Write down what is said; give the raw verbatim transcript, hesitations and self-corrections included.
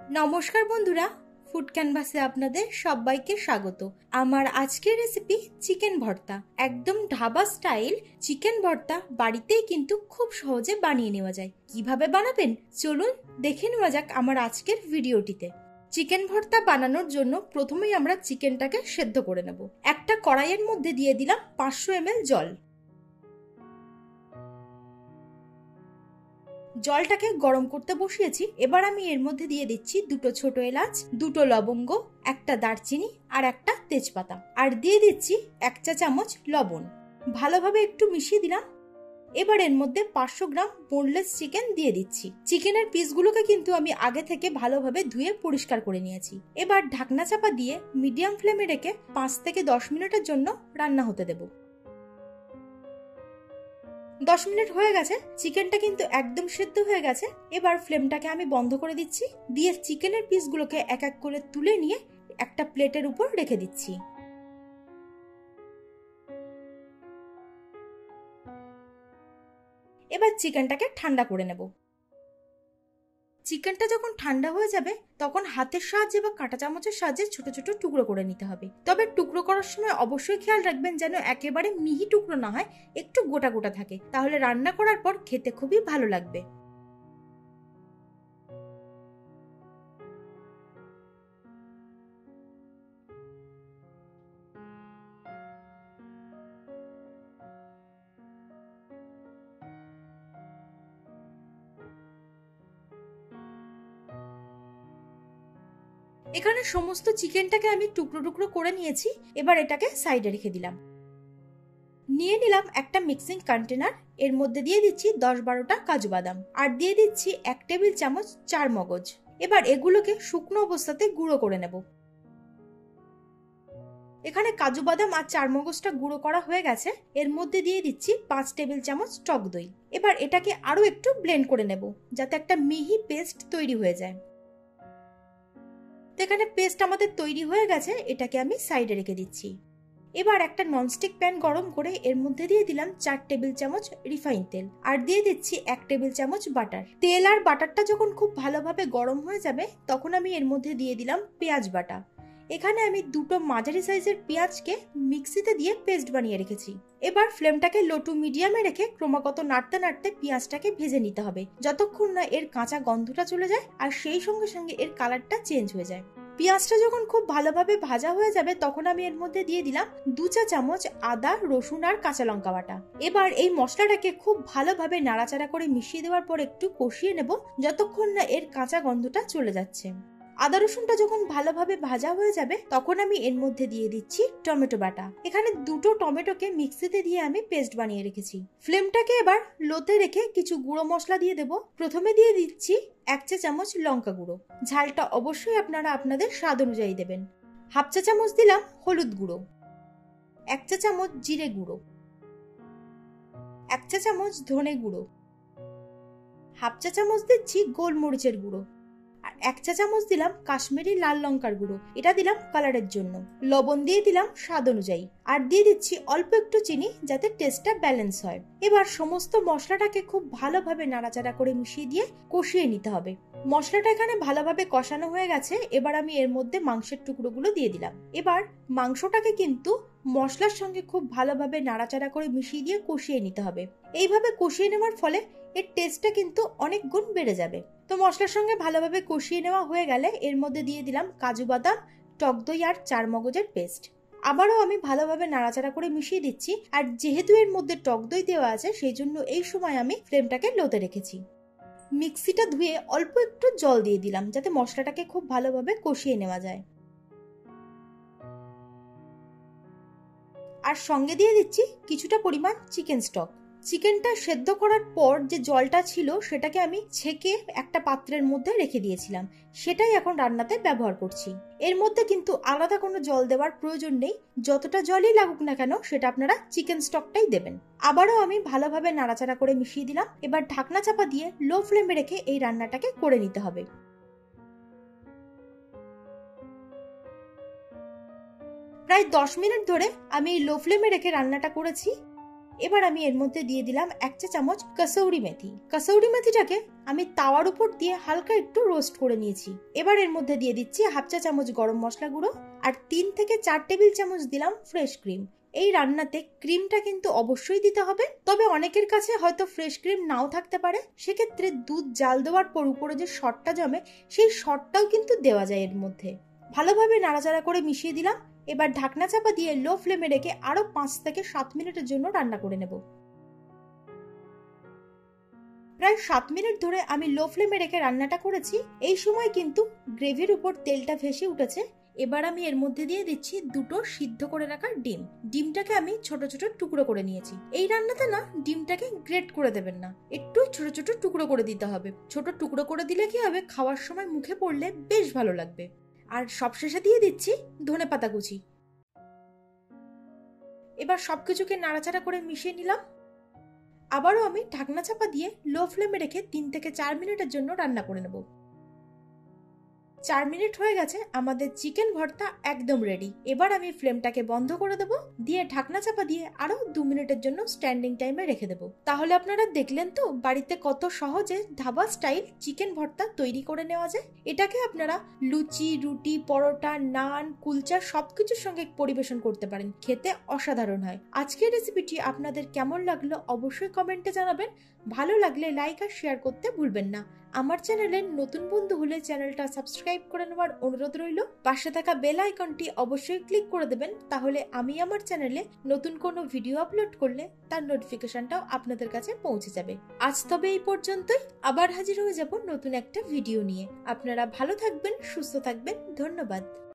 নমস্কার বন্ধুরা, ফুড ক্যানভাসে আপনাদের সবাইকে স্বাগত। আমার আজকের রেসিপি চিকেন ভর্তা। একদম ধাবা স্টাইল চিকেন ভর্তা বাড়িতেই কিন্তু খুব সহজে বানিয়ে নেওয়া যায়। কিভাবে বানাবেন চলুন দেখে নেওয়া যাক আমার আজকের ভিডিওটিতে। চিকেন ভর্তা বানানোর জন্য প্রথমেই আমরা চিকেনটাকে সেদ্ধ করে নেব। একটা কড়াইয়ের মধ্যে দিয়ে দিলাম পাঁচশো এম এল জল। জলটাকে গরম করতে বসিয়েছি। এবার আমি এর মধ্যে দিয়ে দিচ্ছি দুটো ছোট এলাচ, দুটো লবঙ্গ, একটা দারচিনি আর একটা তেজপাতা, আর দিয়ে দিচ্ছি এক চা চামচ লবণ। ভালোভাবে একটু মিশিয়ে দিলাম। এবার এর মধ্যে পাঁচশো গ্রাম বোনলেস চিকেন দিয়ে দিচ্ছি। চিকেনের পিসগুলোকে কিন্তু আমি আগে থেকে ভালোভাবে ধুয়ে পরিষ্কার করে নিয়েছি। এবার ঢাকনা চাপা দিয়ে মিডিয়াম ফ্লেমে রেখে পাঁচ থেকে দশ মিনিটের জন্য রান্না হতে দেবো। দশ মিনিট হয়ে গেছে, চিকেনটা কিন্তু একদম সেদ্ধ হয়ে গেছে। এবার ফ্লেমটাকে আমি বন্ধ করে দিচ্ছি, দিয়ে চিকেনের পিসগুলোকে এক এক করে তুলে নিয়ে একটা প্লেটের উপর রেখে দিচ্ছি। এবার চিকেনটাকে ঠান্ডা করে নেব। চিকেনটা যখন ঠান্ডা হয়ে যাবে তখন হাতের সাহায্যে বা কাঁটা চামচের সাহায্যে ছোট ছোট টুকরো করে নিতে হবে। তবে টুকরো করার সময় অবশ্যই খেয়াল রাখবেন যেন একেবারে মিহি টুকরো না হয়, একটু গোটা গোটা থাকে, তাহলে রান্না করার পর খেতে খুবই ভালো লাগবে। এখানে সমস্ত চিকেনটাকে আমি টুকরো টুকরো করে নিয়েছি। এবার এটাকে সাইডে রেখে দিলাম। নিয়ে নিলাম একটা মিক্সিং কন্টেনার, এর মধ্যে দিয়ে দিচ্ছি দশ বারোটা কাজু বাদাম, আর দিয়ে দিচ্ছি এক টেবিল চামচ চার মগজ। এবার এগুলোকে শুকনো অবস্থাতে গুঁড়ো করে নেব। এখানে কাজু বাদাম আর চার মগজটা গুঁড়ো করা হয়ে গেছে। এর মধ্যে দিয়ে দিচ্ছি পাঁচ টেবিল চামচ টক দই। এবার এটাকে আরো একটু ব্লেন্ড করে নেব যাতে একটা মিহি পেস্ট তৈরি হয়ে যায়। এখানে পেস্ট আমাদের তৈরি হয়ে গেছে, এটাকে আমি সাইডে রেখে দিচ্ছি। এবার একটা ননস্টিক প্যান গরম করে এর মধ্যে দিয়ে দিলাম চার টেবিল চামচ রিফাইন তেল, আর দিয়ে দিচ্ছি এক টেবিল চামচ বাটার। তেল আর বাটারটা যখন খুব ভালোভাবে গরম হয়ে যাবে তখন আমি এর মধ্যে দিয়ে দিলাম পেঁয়াজ বাটা। এখানে আমি দুটো মাঝারি সাইজের পেঁয়াজকে মিক্সিতে দিয়ে পেস্ট বানিয়ে রেখেছি। এবার ফ্লেমটাকে লো টু মিডিয়ামে রেখে ক্রমাগত নাড়তে নাড়তে পেঁয়াজটাকে ভেজে নিতে হবে যতক্ষণ না এর কাঁচা গন্ধটা চলে যায় আর সেই সঙ্গে সঙ্গে এর কালারটা চেঞ্জ হয়ে যায়। পেঁয়াজটা যখন খুব ভালোভাবে ভাজা হয়ে যাবে তখন আমি এর মধ্যে দিয়ে দিলাম দু চা চামচ আদা, রসুন আর কাঁচা লঙ্কা বাটা। এবার এই মশলাটাকে খুব ভালোভাবে নাড়াচাড়া করে মিশিয়ে দেওয়ার পর একটু কষিয়ে নেব যতক্ষণ না এর কাঁচা গন্ধটা চলে যাচ্ছে। আদা রসুনটা যখন ভালোভাবে ভাজা হয়ে যাবে তখন আমি এর মধ্যে দিয়ে দিচ্ছি টমেটো বাটা। এখানে দুটো টমেটোকে মিক্সিতে দিয়ে আমি পেস্ট বানিয়ে রেখেছি। ফ্লেমটাকে এবার লোতে রেখে কিছু গুঁড়ো মশলা দিয়ে দেব। প্রথমে দিয়ে দিচ্ছি এক চা চামচ লঙ্কা গুঁড়ো, ঝালটা অবশ্যই আপনারা আপনাদের স্বাদ অনুযায়ী দেবেন। হাফ চা চামচ দিলাম হলুদ গুঁড়ো, এক চা চামচ জিরে গুঁড়ো, এক চা চামচ ধনে গুঁড়ো, হাফ চা চামচ দিচ্ছি গোলমরিচের গুঁড়ো, আর এক চা চামচ দিলাম কাশ্মীরি লাল লঙ্কার গুঁড়ো, এটা দিলাম কালারের জন্য। লবণ দিয়ে দিলাম স্বাদ অনুযায়ী, আর দিয়ে দিচ্ছি অল্প একটু চিনি যাতে টেস্টটা ব্যালেন্স হয়। এবার সমস্ত মশলাটাকে খুব ভালোভাবে নাড়াচাড়া করে মিশিয়ে দিয়ে কষিয়ে নিতে হবে। মশলাটা এখানে ভালোভাবে কষানো হয়ে গেছে। এবার আমি এর মধ্যে মাংসের টুকরোগুলো দিয়ে দিলাম। এবার মাংসটাকে কিন্তু মশলার সঙ্গে খুব ভালোভাবে নাড়াচাড়া করে মিশিয়ে দিয়ে কষিয়ে নিতে হবে। এইভাবে কষিয়ে নেওয়ার ফলে এর টেস্টটা কিন্তু অনেক গুণ বেড়ে যাবে। তো মশলার সঙ্গে ভালোভাবে কষিয়ে নেওয়া হয়ে গেলে এর মধ্যে দিয়ে দিলাম কাজু বাদাম, টক দই আর চার মগজের পেস্ট। আবারও আমি ভালোভাবে নাড়াচাড়া করে মিশিয়ে দিচ্ছি। আর যেহেতু এর মধ্যে টক দই দেওয়া আছে সেই জন্য এই সময় আমি ফ্লেমটাকে লোতে রেখেছি। মিক্সিটা ধুয়ে অল্প একটু জল দিয়ে দিলাম যাতে মশলাটাকে খুব ভালোভাবে কষিয়ে নেওয়া যায়। আর সঙ্গে দিয়ে দিচ্ছি কিছুটা পরিমাণ চিকেন স্টক। চিকেনটা সেদ্ধ করার পর যে জলটা ছিল সেটাকে আমি ছেঁকে একটা পাত্রের মধ্যে রেখে দিয়েছিলাম, সেটাই এখন রান্নাতে ব্যবহার করছি। এর মধ্যে কিন্তু আলাদা কোনো জল দেওয়ার প্রয়োজন নেই, যতটা জলই লাগুক না কেন সেটা আপনারা চিকেন স্টকটাই দেবেন। আবারও আমি ভালোভাবে নাড়াচাড়া করে মিশিয়ে দিলাম। এবার ঢাকনা চাপা দিয়ে লো ফ্লেমে রেখে এই রান্নাটাকে করে নিতে হবে। প্রায় দশ মিনিট ধরে আমি লো ফ্লেমে রেখে রান্নাটা করেছি। এবার আমি এর মধ্যে দিয়ে দিলাম এক চা চামচ কসৌরি মেথি। কসৌরি মেথিটাকে আমি তাওয়ার উপর দিয়ে হালকা একটু রোস্ট করে নিয়েছি। এবার এর মধ্যে দিয়ে দিচ্ছি হাফ চা চামচ গরম মশলা গুঁড়ো আর তিন থেকে চার টেবিল চামচ দিলাম ফ্রেশ ক্রিম। এই রান্নাতে ক্রিমটা কিন্তু অবশ্যই দিতে হবে, তবে অনেকের কাছে হয়তো ফ্রেশ ক্রিম নাও থাকতে পারে, সেক্ষেত্রে দুধ জাল দেওয়ার পর উপরে যে শটটা জমে সেই শটটাও কিন্তু দেওয়া যায় এর মধ্যে। ভালোভাবে নাড়াচাড়া করে মিশিয়ে দিলাম। এবার ঢাকনা চাপা দিয়ে লো ফ্লেমে রেখে আরো পাঁচ থেকে সাত মিনিটের জন্য রান্না করে নেব। প্রায় সাত মিনিট ধরে আমি লো ফ্লেমে রেখে রান্নাটা করেছি। এই সময় কিন্তু গ্রেভির উপর তেলটা ভেসে উঠেছে। এবার আমি এর মধ্যে দিয়ে দিচ্ছি দুটো সিদ্ধ করে রাখা ডিম। ডিমটাকে আমি ছোট ছোট টুকরো করে নিয়েছি। এই রান্নাতে না ডিমটাকে গ্রেট করে দেবেন না, একটু ছোট ছোট টুকরো করে দিতে হবে। ছোট টুকরো করে দিলে কি হবে, খাওয়ার সময় মুখে পড়লে বেশ ভালো লাগবে। আর সবশেষে দিয়ে দিচ্ছি ধনেপাতা কুচি। এবার সবকিছুকে নাড়াচাড়া করে মিশিয়ে নিলাম। আবারও আমি ঢাকনা চাপা দিয়ে লো ফ্লেমে রেখে তিন থেকে চার মিনিটের জন্য রান্না করে নেব। চার মিনিট হয়ে গেছে, আমাদের চিকেন ভর্তা একদম রেডি। এবার আমি ফ্লেমটাকে বন্ধ করে দেবো, দিয়ে ঢাকনা চাপা দিয়ে আরো দু মিনিটের জন্য স্ট্যান্ডিং টাইমে রেখে দেবো। তাহলে আপনারা দেখলেন তো বাড়িতে কত সহজে ধাবা স্টাইল চিকেন ভর্তা তৈরি করে নেওয়া যায়। এটাকে আপনারা লুচি, রুটি, পরোটা, নান, কুলচা সবকিছুর সঙ্গে পরিবেশন করতে পারেন, খেতে অসাধারণ হয়। আজকের রেসিপিটি আপনাদের কেমন লাগলো অবশ্যই কমেন্টে জানাবেন। ভালো লাগলে লাইক আর শেয়ার করতে ভুলবেন না। আমার চ্যানেলের নতুন বন্ধু হলে চ্যানেলটা সাবস্ক্রাইব করে নেওয়ার অনুরোধ রইল। পাশে থাকা বেল আইকনটি অবশ্যই ক্লিক করে দেবেন, তাহলে আমি আমার চ্যানেলে নতুন কোনো ভিডিও আপলোড করলে তার নোটিফিকেশনটাও আপনাদের কাছে পৌঁছে যাবে। আজ তবে এই পর্যন্তই, আবার হাজির হয়ে যাব নতুন একটা ভিডিও নিয়ে। আপনারা ভালো থাকবেন, সুস্থ থাকবেন, ধন্যবাদ।